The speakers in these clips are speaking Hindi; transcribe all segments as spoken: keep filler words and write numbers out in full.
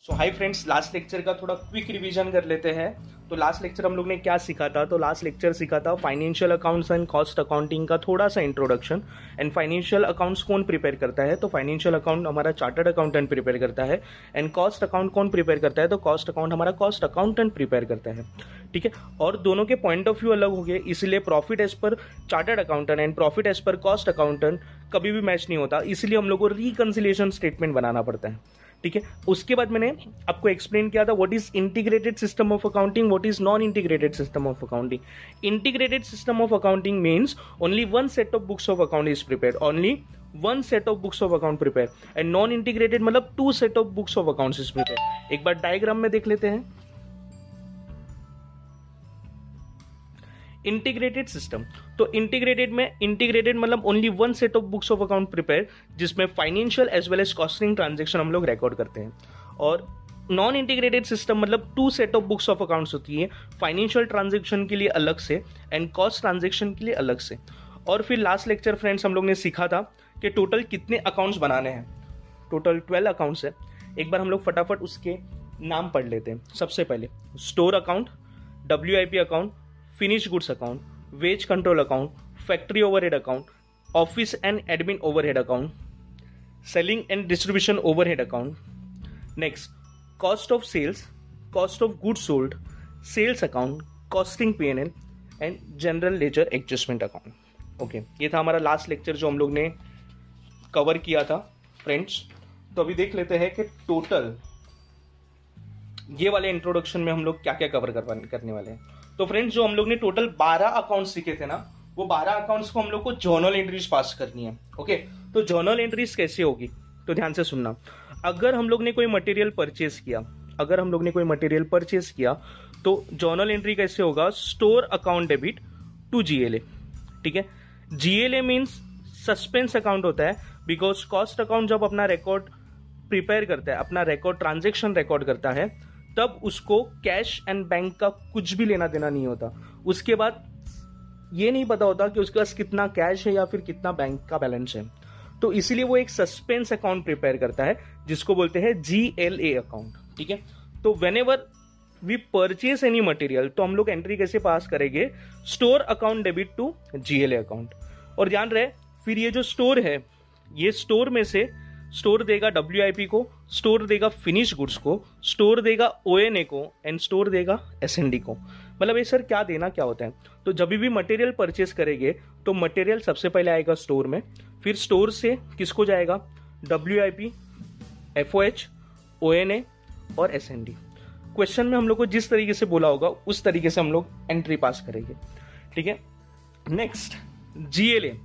सो हाय फ्रेंड्स, लास्ट लेक्चर का थोड़ा क्विक रिवीजन कर लेते हैं। तो लास्ट लेक्चर हम लोग ने क्या सीखा था? तो लास्ट लेक्चर सीखा था financial accounts and cost accounting का थोड़ा सा इंट्रोडक्शन। एंड फाइनेंशियल अकाउंट्स कौन प्रिपेयर करता है? तो फाइनेंशियल अकाउंट हमारा चार्टर्ड अकाउंटेंट प्रिपेयर करता है। एंड कॉस्ट अकाउंट कौन प्रिपेयर करता है? तो कॉस्ट अकाउंट हमारा कॉस्ट अकाउंटेंट प्रिपेयर करता है। ठीक है, और दोनों के पॉइंट ऑफ व्यू अलग हो गए, इसलिए profit as per chartered accountant and profit as per cost accountant कभी भी मैच नहीं होता, इसलिए हम लोग को रिकंसिलिएशन स्टेटमेंट बनाना पड़ता है। ठीक है, उसके बाद मैंने आपको एक्सप्लेन किया था what is integrated system of accounting, what is non integrated system of accounting. Integrated system of accounting means only one set of books of account is prepared, only one set of books of account prepare. And non integrated मतलब two set of books of accounts is prepare. एक बार डायग्राम में देख लेते हैं। इंटीग्रेटेड सिस्टम, तो इंटीग्रेटेड में इंटीग्रेटेड मतलब only one set of books of account prepare, जिसमें financial as well as costing transaction हम लोग रिकॉर्ड करते हैं। और नॉन इंटीग्रेटेड सिस्टम मतलब two set of books of accounts होती है, फाइनेंशियल ट्रांजैक्शन के लिए अलग से एंड कॉस्ट ट्रांजैक्शन के लिए अलग से। और फिर लास्ट लेक्चर फ्रेंड्स हम लोग ने सीखा था कि टोटल कितने अकाउंट्स बनाने हैं। टोटल ट्वेल्व अकाउंट्स है। एक बार हम लोग फटाफट उसके नाम पढ़ लेते हैं। सबसे पहले store account, W I P account, finish goods account, wage control account, factory overhead account, office and admin overhead account, selling and distribution overhead account, next cost of sales, cost of goods sold, sales account, costing P N L and general ledger adjustment account. Okay, ये था हमारा लास्ट लेक्चर जो हम लोग ने कवर किया था फ्रेंड्स। तो अभी देख लेते हैं कि टोटल ये वाले इंट्रोडक्शन में हम लोग क्या क्या कवर करने वाले हैं। तो फ्रेंड्स, जो हम लोग ने टोटल बारह अकाउंट्स सीखे थे ना, वो बारह अकाउंट्स को हम लोग को जर्नल एंट्रीज पास करनी है। ओके, तो जर्नल एंट्रीज कैसे होगी? तो ध्यान से सुनना। अगर हम लोग ने कोई मटेरियल परचेस किया अगर हम लोग ने कोई मटेरियल परचेस किया तो जर्नल एंट्री कैसे होगा? Store account debit to GLA. ठीक है, जीएलए मीन्स सस्पेंस अकाउंट होता है, बिकॉज कॉस्ट अकाउंट जब अपना रिकॉर्ड प्रिपेयर करता है, अपना रिकॉर्ड ट्रांजेक्शन रिकॉर्ड करता है, तब उसको कैश एंड बैंक का कुछ भी लेना देना नहीं होता। उसके बाद ये नहीं पता होता कि उसके पास कितना कैश है या फिर कितना बैंक का बैलेंस है। तो इसीलिए वो एक सस्पेंस अकाउंट प्रिपेयर करता है, जिसको बोलते हैं जी एल ए अकाउंट। ठीक है, तो whenever we purchase any material, तो हम लोग एंट्री कैसे पास करेंगे? Store account debit to G L A account. और ध्यान रहे, फिर ये जो स्टोर है, ये स्टोर में से स्टोर देगा डब्ल्यू आई पी को, स्टोर देगा फिनिश गुड्स को, स्टोर देगा ओ एन ए को एंड स्टोर देगा एस एन डी को। मतलब ये सर क्या देना क्या होता है? तो जब भी मटेरियल परचेस करेंगे तो मटेरियल सबसे पहले आएगा स्टोर में, फिर स्टोर से किसको जाएगा? W I P, F O H, O N A और एस एन डी। क्वेश्चन में हम लोग को जिस तरीके से बोला होगा उस तरीके से हम लोग एंट्री पास करेंगे। ठीक है, next G L A,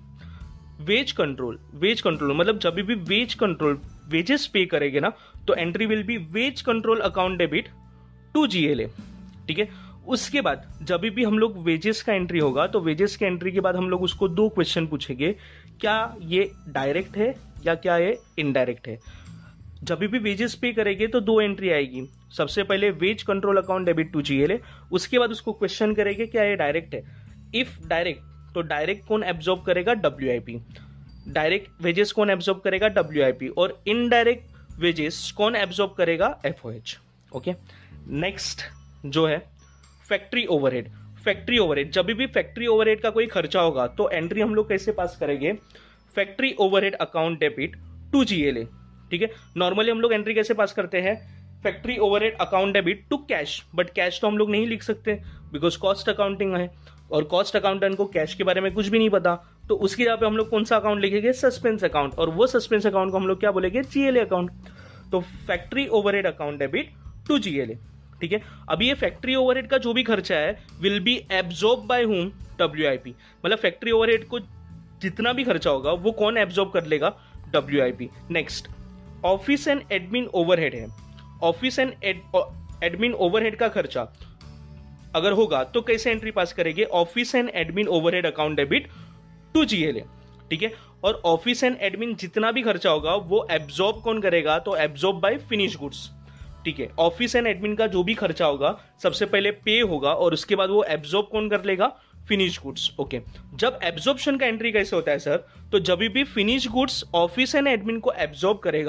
wage control. Wage control मतलब जब भी वेज कंट्रोल वेजेस पे करेंगे ना, तो entry will be wage control account debit to GLA. ठीक है, उसके बाद जब भी हम लोग वेजेस का एंट्री होगा, तो वेजेस के एंट्री के बाद हम लोग उसको दो क्वेश्चन पूछेंगे, क्या ये डायरेक्ट है या क्या ये इनडायरेक्ट है। जब भी वेजेस पे करेंगे तो दो एंट्री आएगी। सबसे पहले wage control account debit to GLA, उसके बाद उसको क्वेश्चन करेंगे क्या ये डायरेक्ट है। इफ डायरेक्ट, तो डायरेक्ट कौन एब्जॉर्ब करेगा? W I P. Direct wages कौन एब्जॉर्ब करेगा? W I P. और इनडायरेक्ट वेजेस कौन एब्जॉर्ब करेगा? F O H. Okay, next जो है फैक्ट्री ओवरहेड। फैक्ट्री ओवरहेड, जब भी फैक्ट्री ओवरहेड का कोई खर्चा होगा तो एंट्री हम लोग कैसे पास करेंगे? Factory overhead account debit to GLA. ठीक है, नॉर्मली हम लोग एंट्री कैसे पास करते हैं? Factory overhead account debit to cash, but cash तो हम लोग नहीं लिख सकते बिकॉज कॉस्ट अकाउंटिंग है और कॉस्ट अकाउंटेंट को कैश के बारे में कुछ भी नहीं पता। तो उसकी जगह पे हम लोग कौन सा अकाउंट लिखेंगे? Suspense account. और वो सस्पेंस अकाउंट को हम लोग क्या बोलेंगे? GLA account. तो factory overhead account debit to GLA. ठीक है, अभी ये फैक्ट्री ओवरहेड का जो भी खर्चा है will be absorb by whom? W I P. मतलब फैक्ट्री ओवरहेड को जितना भी खर्चा होगा वो कौन एब्जॉर्ब कर लेगा? W I P. Next office and admin overhead है। ऑफिस एंड एडमिन ओवरहेड का खर्चा अगर होगा तो कैसे एंट्री पास करेंगे? Office and admin overhead account debit to GLA. ठीक है, और ऑफिस एंड एडमिन जितना भी खर्चा होगा वो एब्जॉर्ब कौन करेगा? तो एब्जॉर्ब बाय फिनिश गुड्स। ठीक है, ऑफिस एंड एडमिन का जो भी खर्चा होगा सबसे पहले पे होगा और उसके बाद वो एब्जॉर्ब कौन कर लेगा? Finish goods. ओके, जब एब्जॉर्प्शन का एंट्री कैसे होता है सर? तो जब भी finish goods office and admin को एब्जॉर्ब करेगा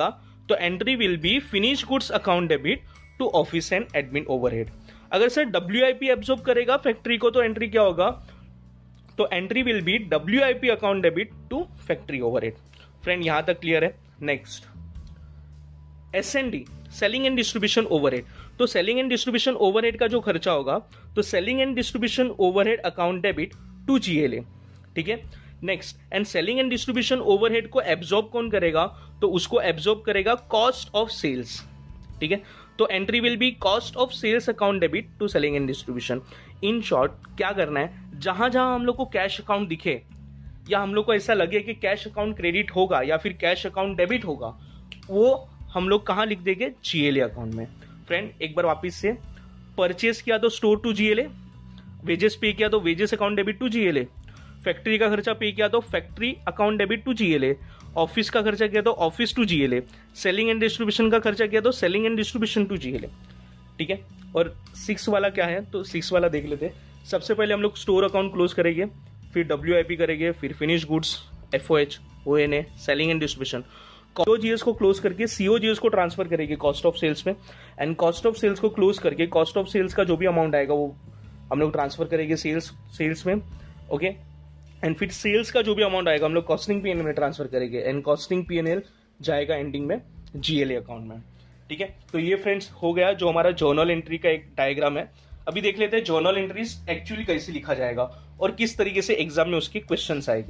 तो entry will be finish goods account debit to office and admin overhead. अगर sir W I P absorb करेगा फैक्ट्री को तो एंट्री क्या होगा, तो entry will be W I P account debit to factory overhead. Friend यहां तक क्लियर है। Next S N D, selling and distribution overhead. तो सेलिंग एंड डिस्ट्रीब्यूशन ओवरहेड का जो खर्चा होगा तो selling and distribution overhead account debit to G L A, ठीक है। Next, and selling and distribution overhead को एब्जॉर्ब कौन करेगा, तो उसको एब्जॉर्ब करेगा कॉस्ट ऑफ सेल्स, ठीक है। तो entry will be cost of sales account debit to selling and distribution. In short क्या करना है, जहां जहां हम लोग को कैश अकाउंट दिखे या हम लोग को ऐसा लगे कि कैश अकाउंट क्रेडिट होगा या फिर कैश अकाउंट डेबिट होगा, वो हम लोग कहां लिख देंगे, जीएलए अकाउंट में। फ्रेंड एक बार वापस से, परचेस किया तो store to GLA, wages pay किया तो wages account debit to GLA, factory का खर्चा पे किया तो factory account debit to GLA, office का खर्चा किया तो office to GLA, selling and distribution का खर्चा किया तो selling and distribution to GLA, ठीक है। और सिक्स वाला क्या है, तो सिक्स वाला देख लेते हैं। सबसे पहले हम लोग स्टोर अकाउंट क्लोज करेंगे, फिर डब्ल्यू आई पी करेंगे, फिर finish goods, F O H, O N A, selling and distribution, COGS को क्लोज करके सीओजीएस को ट्रांसफर करेंगे कॉस्ट ऑफ सेल्स में, एंड कॉस्ट ऑफ सेल्स को क्लोज करके कॉस्ट ऑफ सेल्स का जो भी अमाउंट आएगा वो हम लोग ट्रांसफर करेंगे सेल्स सेल्स में, ओके। एंड फिर सेल्स का जो भी अमाउंट आएगा हम लोग कॉस्टिंग पीएनएल में ट्रांसफर करेंगे, एंड कॉस्टिंग पीएनएल जाएगा एंडिंग में जीएलए अकाउंट में, ठीक है। तो ये फ्रेंड्स हो गया जो हमारा जर्नल एंट्री का एक डायग्राम है। अभी देख लेते हैं जर्नल एंट्रीज एक्चुअली कैसे लिखा जाएगा और किस तरीके से एग्जाम में उसकी क्वेश्चंस आएंगे।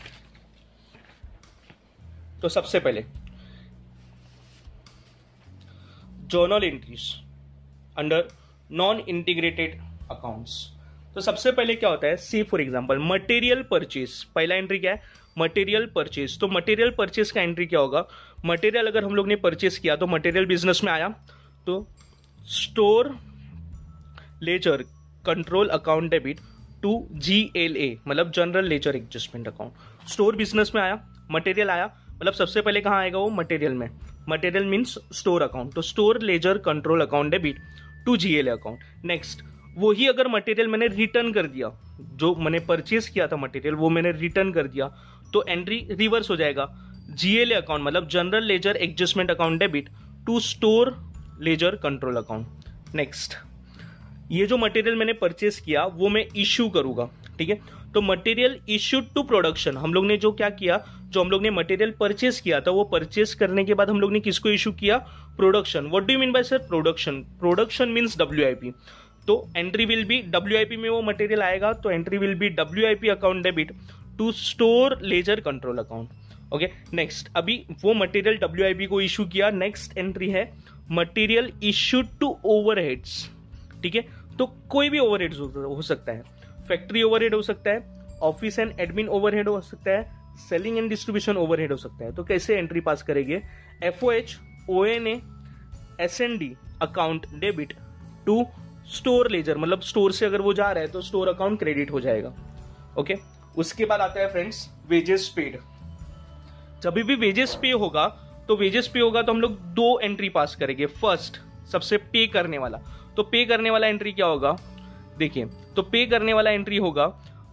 तो सबसे पहले journal entries under non integrated accounts. तो सबसे पहले क्या होता है, see for example material purchase, पहला एंट्री क्या है, मटेरियल परचेज। तो मटेरियल परचेज का एंट्री क्या होगा, मटेरियल अगर हम लोग ने परचेज किया तो मटेरियल बिजनेस में आया तो store ledger control account debit to G L A, मतलब general ledger adjustment account. Store business में आया, मटेरियल आया, मतलब सबसे पहले कहां आएगा वो, मटेरियल में। मटेरियल मीन्स स्टोर अकाउंट, तो store ledger control account debit to GLA account. Next, वही अगर मटेरियल मैंने रिटर्न कर दिया, जो मैंने परचेज किया था मटेरियल वो मैंने रिटर्न कर दिया, तो एंट्री रिवर्स हो जाएगा, जीएलए अकाउंट मतलब general ledger adjustment account debit to store ledger control account. Next, ये जो मटेरियल मैंने परचेज किया वो मैं इश्यू करूंगा, ठीक है। तो मटेरियल इश्यूड टू प्रोडक्शन, हम लोग ने जो क्या किया, जो हम लोग ने मटेरियल परचेज किया था वो परचेज करने के बाद हम लोग ने किसको इश्यू किया, production. What do you mean by sir, production. Production means WIP. तो एंट्री विल बी डब्ल्यूआईपी में वो मटेरियल आएगा तो entry will be WIP account debit to store ledger control account, okay. Next, अभी वो मटेरियल डब्ल्यूआईपी को इश्यू किया, नेक्स्ट एंट्री है मटेरियल इश्यूड टू ओवरहेड्स, ठीक है। तो कोई भी ओवरहेड्स हो सकता है, फैक्ट्री ओवरहेड हो सकता है, ऑफिस एंड एडमिन ओवरहेड हो सकता है, सेलिंग एंड डिस्ट्रीब्यूशन ओवरहेड हो सकता है। तो कैसे एंट्री पास करेंगे, F O H, O N A, S N D account debit to store ledger, मतलब स्टोर से अगर वो जा रहा है तो स्टोर अकाउंट क्रेडिट हो जाएगा, ओके। उसके बाद आता है फ्रेंड्स वेजेस पेड। जब भी वेजेस पे होगा तो वेजेस पे होगा तो हम लोग दो एंट्री पास करेंगे। फर्स्ट, सबसे पे करने वाला, तो पे करने वाला एंट्री क्या होगा, देखिए, तो पे करने वाला एंट्री होगा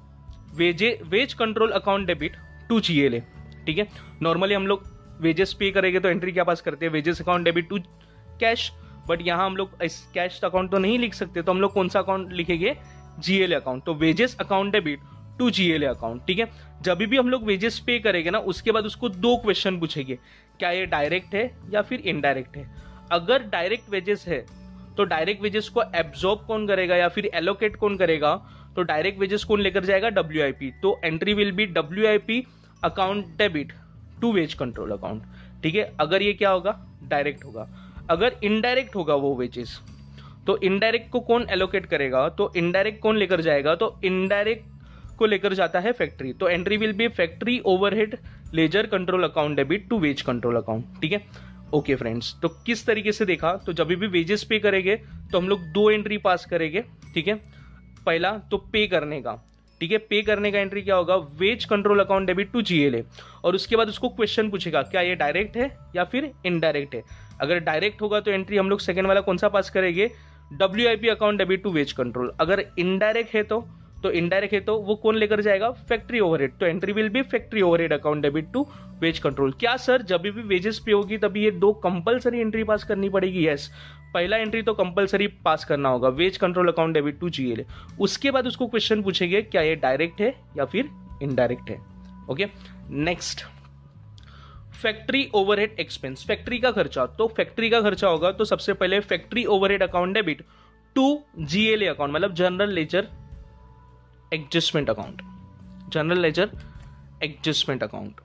wage wage control account debit to GLA, ठीक है। नॉर्मली हम लोग वेजेस पे करेंगे तो एंट्री क्या पास करते हैं, wages account debit to cash, but यहां हम लोग कैश अकाउंट तो नहीं लिख सकते, तो हम लोग कौन सा अकाउंट लिखेंगे, जीएलए अकाउंट। तो wages account debit to GLA account, ठीक है। जब भी हम लोग वेजेस पे करेंगे ना उसके बाद उसको दो क्वेश्चन पूछेंगे, क्या ये डायरेक्ट है या फिर इनडायरेक्ट है। अगर डायरेक्ट वेजेस है तो डायरेक्ट वेजेस को एब्जॉर्ब कौन करेगा या फिर एलोकेट कौन करेगा, तो डायरेक्ट वेजेस कौन लेकर जाएगा, डब्ल्यूआईपी। तो entry will be WIP account debit to wage control account, ठीक है। अगर ये क्या होगा, डायरेक्ट होगा। अगर इनडायरेक्ट होगा वो वेजेस, तो इनडायरेक्ट को कौन एलोकेट करेगा, तो इनडायरेक्ट कौन लेकर जाएगा, तो इनडायरेक्ट को लेकर जाता है फैक्ट्री। तो entry will be factory overhead ledger control account debit to wage control account, ठीक है। ओके फ्रेंड्स, तो किस तरीके से देखा, तो जब भी वेजेस पे करेंगे तो हम लोग दो एंट्री पास करेंगे, ठीक है। पहला तो पे करने का, ठीक है, पे करने का एंट्री क्या होगा, wage control account debit to GLA, और उसके बाद उसको क्वेश्चन पूछेगा क्या ये डायरेक्ट है या फिर इनडायरेक्ट है। अगर डायरेक्ट होगा तो एंट्री हम लोग सेकंड वाला कौन सा पास करेंगे, WIP account debit to wage control. अगर इनडायरेक्ट है तो तो इनडायरेक्ट है तो वो कौन लेकर जाएगा, फैक्ट्री ओवरहेड। तो entry will be factory overhead account debit to wage control. क्या सर जब भी वेजेस पे होगी तभी ये दो कंपलसरी एंट्री पास करनी पड़ेगी? यस, पहला एंट्री तो कंपलसरी पास करना होगा, wage control account debit to GLA. उसके बाद उसको क्वेश्चन पूछेंगे क्या ये डायरेक्ट है या फिर इनडायरेक्ट है। Okay, next factory overhead expense, factory का खर्चा। तो फैक्ट्री का खर्चा होगा तो सबसे पहले factory overhead account debit to GLA account, मतलब general ledger adjustment account, general ledger adjustment account.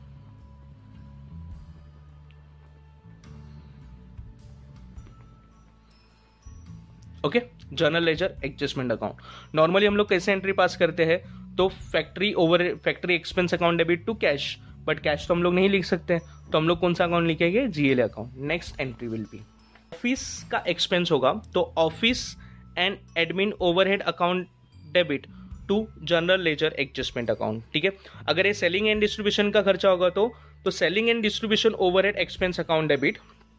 Okay, general ledger adjustment account. Normally हम लोग कैसे एंट्री पास करते हैं, तो factory over factory expense account debit to cash, but cash तो हम लोग नहीं लिख सकते, तो हम लोग कौन सा अकाउंट लिखेंगे, GLA account. Next entry will be office का एक्सपेंस होगा, तो office and admin overhead account debit to general ledger adjustment account. ठीक है, अगर ये सेलिंग एंड डिस्ट्रीब्यूशन का खर्चा होगा तो तो selling and distribution overhead expense account debit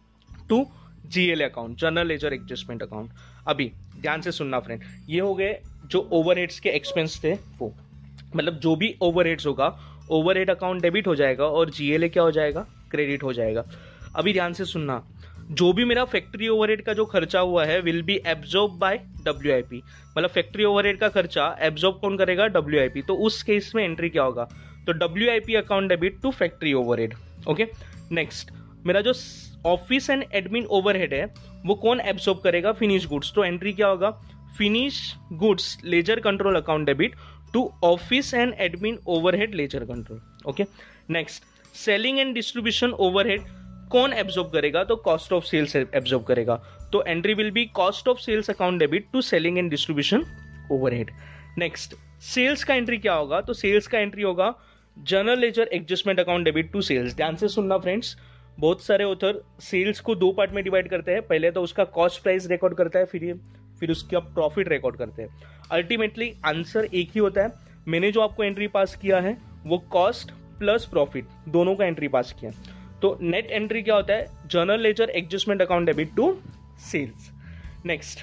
to GLA account, general ledger adjustment account. अभी ध्यान से सुनना फ्रेंड, ये हो गए जो ओवरहेड्स के एक्सपेंस थे, वो मतलब जो भी ओवरहेड्स होगा ओवरहेड अकाउंट डेबिट हो जाएगा और जीएलए क्या हो जाएगा, क्रेडिट हो जाएगा। अभी ध्यान से सुनना, जो भी मेरा फैक्ट्री ओवरहेड का जो खर्चा हुआ है will be absorb by WIP, मतलब फैक्ट्री ओवरहेड का खर्चा एब्जॉर्ब कौन करेगा, डब्ल्यूआईपी। तो उस केस में एंट्री क्या होगा, तो WIP account debit to factory overhead. Okay, next मेरा जो ऑफिस एंड एडमिन ओवरहेड है वो कौन एब्सॉर्ब करेगा, फिनिश गुड्स। तो एंट्री क्या होगा, finish goods ledger control account debit to office and admin overhead ledger control. Okay, next selling and distribution overhead कौन एब्सॉर्ब करेगा, तो कॉस्ट ऑफ सेल्स एब्सॉर्ब करेगा। तो entry will be cost of sales account debit to selling and distribution overhead. Next sales का एंट्री क्या होगा, तो सेल्स का एंट्री होगा general ledger adjustment account debit to sales. ध्यान से सुनना फ्रेंड्स, बहुत सारे ऑथर सेल्स को दो पार्ट में डिवाइड करते हैं, पहले तो उसका कॉस्ट प्राइस रिकॉर्ड करता है, फिर फिर उसका प्रॉफिट रिकॉर्ड करते हैं। अल्टीमेटली आंसर एक ही होता है। मैंने जो आपको एंट्री पास किया है वो कॉस्ट प्लस प्रॉफिट दोनों का एंट्री पास किया, तो नेट एंट्री क्या होता है, general ledger adjustment account debit to sales. Next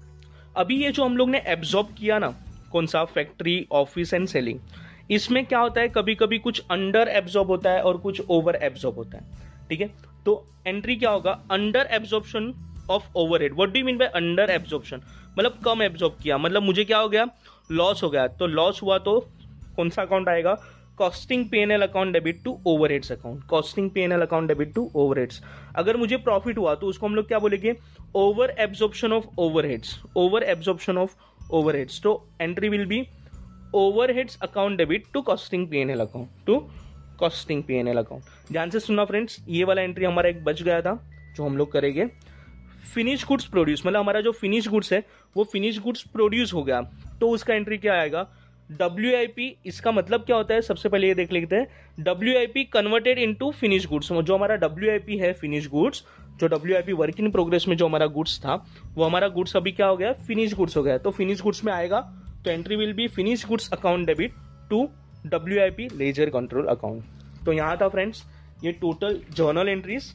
अभी ये जो हम लोग ने एब्जॉर्ब किया ना, कौन सा, फैक्ट्री ऑफिस एंड सेलिंग, इसमें क्या होता है, कभी कभी कुछ अंडर एब्जॉर्ब होता है और कुछ ओवर एब्जॉर्ब होता है। ठीक है, तो एंट्री क्या होगा, under absorption of overhead. What do you mean by under absorption, मतलब कम एब्जॉर्ब किया, मतलब मुझे क्या हो गया, लॉस हो गया। तो लॉस हुआ तो कौन सा अकाउंट आएगा, costing PNL account debit to overheads account, costing PNL account debit to overheads. अगर मुझे प्रॉफिट हुआ तो उसको हम लोग क्या बोलेंगे, over absorption of overheads, over absorption of overheads. तो entry will be overheads account debit to costing PNL account, to costing PNL account. ध्यान से सुनना फ्रेंड्स, ये वाला एंट्री हमारा एक बच गया था जो हम लोग करेंगे। फिनिश गुड्स प्रोड्यूस, मतलब हमारा जो फिनिश गुड्स है वो फिनिश गुड्स प्रोड्यूस हो गया, तो उसका एंट्री क्या आएगा, डब्ल्यूआईपी। इसका मतलब क्या होता है, सबसे पहले ये देख लेते हैं, WIP converted into finish goods. जो हमारा डब्ल्यूआईपी है फिनिश गुड्स, जो डब्ल्यूआईपी वर्क इन प्रोग्रेस में जो हमारा गुड्स था वो हमारा गुड्स अभी क्या हो गया, फिनिश गुड्स हो गया। तो फिनिश गुड्स में आएगा, तो entry will be finish goods account debit to WIP ledger control account. तो यहां था फ्रेंड्स ये total journal entries.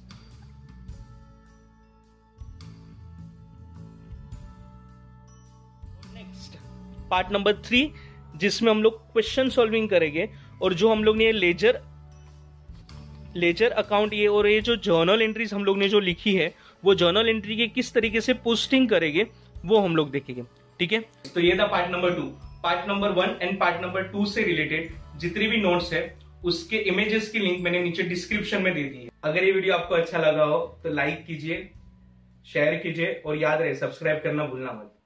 Next part number three, जिसमें हम लोग क्वेश्चन सॉल्विंग करेंगे, और जो हम लोग ने लेजर लेजर अकाउंट ये और ये जो जर्नल एंट्रीज हम लोग ने जो लिखी है वो जर्नल एंट्री के किस तरीके से पोस्टिंग करेंगे वो हम लोग देखेंगे। ठीक है, तो ये था part number two. Part number one and part number two से रिलेटेड जितनी भी नोट्स है उसके इमेजेस की लिंक मैंने नीचे डिस्क्रिप्शन में दे दी है। अगर ये वीडियो आपको अच्छा लगा हो तो लाइक कीजिए, शेयर कीजिए और याद रहे सब्सक्राइब करना भूलना मत।